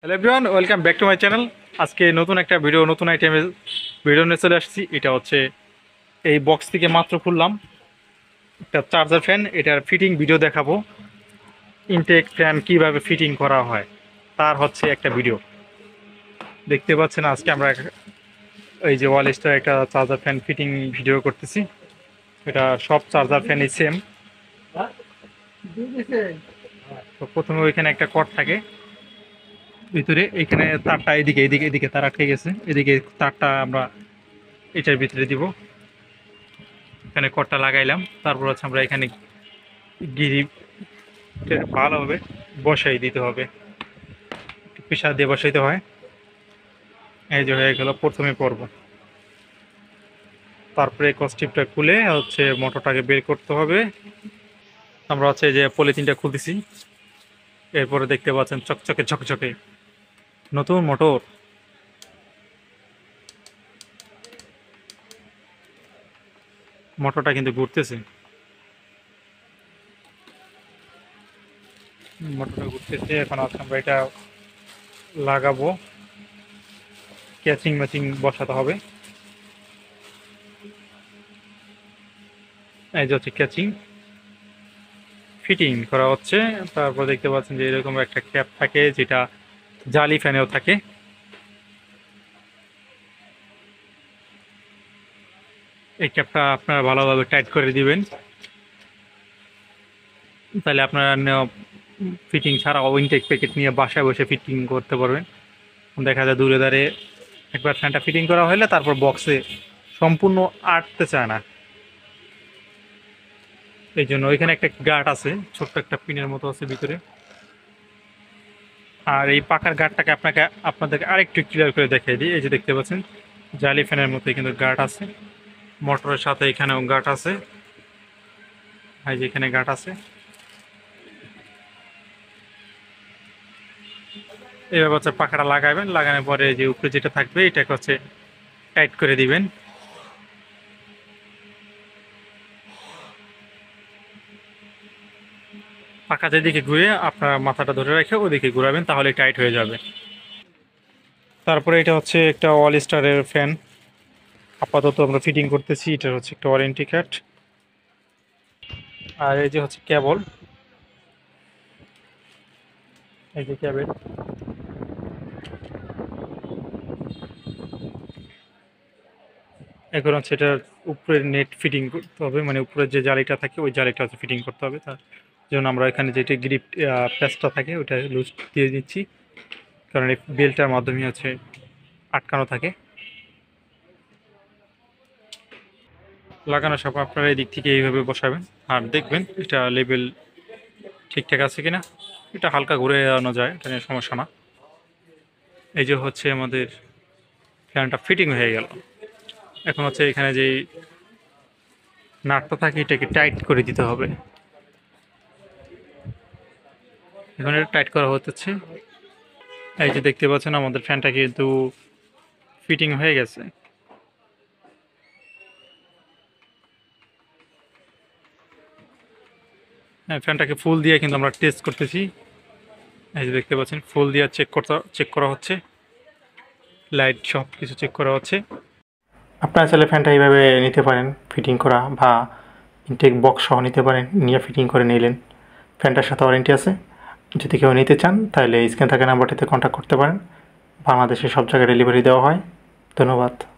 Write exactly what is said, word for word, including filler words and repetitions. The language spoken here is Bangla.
Hello everyone, welcome back to my channel. আজকে নতুন একটা ভিডিও, নতুন আইটেমের ভিডিও নিয়ে চলে আসছি। এটা হচ্ছে এই বক্স থেকে মাত্র খুললাম একটা চার্জার ফ্যান। এটার ফিটিং ভিডিও দেখাবো, ইনটেক ফ্যান কিভাবে ফিটিং করা হয় তার হচ্ছে একটা ভিডিও দেখতে পাচ্ছেন। আজকে আমরা এই যে ওয়াল স্টার একটা চার্জার ফ্যান ফিটিং ভিডিও করতেছি। এটা সব চার্জার ফ্যানই সেম। তো প্রথমে ওইখানে একটা কর্ড থাকে ভিতরে, এইখানে তারটা এদিকে এদিকে এদিকে তার আটকে গেছে, এদিকে তারটা আমরা এটার ভিতরে দিব। এখানে কর্ডটা লাগাইলাম, তারপর হচ্ছে আমরা এখানে গিরি ভালোভাবে বসাই দিতে হবে, প্রেসার দিয়ে বসাইতে হয়। এই যে হয়ে গেল প্রথমে পর্ব। তারপরে কস্টিপটা খুলে হচ্ছে মোটরটাকে বের করতে হবে। আমরা হচ্ছে যে পলিথিনটা খুলতেছি, এরপরে দেখতে পাচ্ছেন চকচকে ঝকঝকে নতুন মোটর। মোটরটা কিন্তু ঘুরতেছে, মোটরটা ঘুরতেছে। এখন হচ্ছে আমরা এটা লাগাবো, ক্যাচিং ম্যাচিং বসাতে হবে। এই যে হচ্ছে ক্যাচিং ফিটিং করা হচ্ছে। তারপর দেখতে পাচ্ছেন যে এরকম একটা ক্যাপ থাকে, যেটা জালি ফ্যানেও থাকে। এই ক্যাপটা আপনারা ভালোভাবে টাইট করে দিবেন, তাহলে আপনারা ফিটিং ছাড়া ইনটেক প্যাকেট নিয়ে বাসায় বসে ফিটিং করতে পারবেন। দেখা যায় দূরে দাঁড়িয়ে একবার ফ্যানটা ফিটিং করা হলে তারপর বক্সে সম্পূর্ণ আটতে চায় না। এই জন্য ওইখানে একটা গার্ড আছে, ছোট্ট একটা পিনের মতো আছে ভিতরে। আর এই পাকার গার্ডটাকে আপনাকে আপনাদেরকে আরেকটু ক্লিয়ার করে দেখিয়ে দিই। এই যে দেখতে পাচ্ছেন জালি ফ্যানের মতো কিন্তু গার্ড আছে, মোটরের সাথে এখানেও গার্ড আছে। এই যে এখানে গার্ড আছে। এইভাবে হচ্ছে পাখাটা লাগাবেন, লাগানোর পরে যে উপরে যেটা থাকবে এটাকে হচ্ছে টাইট করে দিবেন। পাখা যেদিকে ঘুরে আপনার মাথাটা ধরে রেখে ওদিকে ঘুরাবেন, তাহলে টাইট হয়ে যাবে। তারপরে এটা হচ্ছে একটা অল স্টারের ফ্যান, আপাতত আমরা ফিটিং করতেছি। এটা হচ্ছে একটা ওয়ারেন্টি কার্ড। আর এই যে হচ্ছে কেবল, এই যে কেবল। এখন হচ্ছে এটার উপরের নেট ফিটিং করতে হবে, মানে উপরের যে জালিটা থাকে ওই জালিটা হচ্ছে ফিটিং করতে হবে। তার জন্য আমরা এখানে যেটি গ্রিপ প্যাচটা থাকে ওইটা লুজ দিয়ে দিচ্ছি, কারণ এই বেল্টটার মাধ্যমে হচ্ছে আটকানো থাকে। লাগানোর সময় আপনারা এই দিক থেকে এইভাবে বসাবেন, আর দেখবেন এটা লেভেল ঠিকঠাক আছে কিনা। এটা হালকা ঘুরে আনো যায়, এটা নিয়ে সমস্যা না। এই যে হচ্ছে আমাদের ফ্যানটা ফিটিং হয়ে গেল। এখন হচ্ছে এখানে যে নাটটা থাকে এটাকে টাইট করে দিতে হবে। এখন এটা টাইট করা হচ্ছে। এই যে দেখতে পাচ্ছেন আমাদের ফ্যানটা কিন্তু ফিটিং হয়ে গেছে। হ্যাঁ, ফ্যানটাকে ফুল দিয়ে কিন্তু আমরা টেস্ট করতেছি। এই যে দেখতে পাচ্ছেন ফুল দিয়ে চেক করতে চেক করা হচ্ছে, লাইট সব কিছু চেক করা হচ্ছে। আপনারা চাইলে ফ্যানটা এইভাবে নিতে পারেন ফিটিং করা, বা ইনটেক বক্স সহ নিতে পারেন, নিয়ে ফিটিং করে নিলেন। ফ্যানটার সাথে ওয়ারেন্টি আছে। যদি কেউ নিতে চান তাহলে স্ক্রিনে থাকা নাম্বারটিতে কন্ট্যাক্ট করতে পারেন। বাংলাদেশের সব জায়গায় ডেলিভারি দেওয়া হয়। ধন্যবাদ।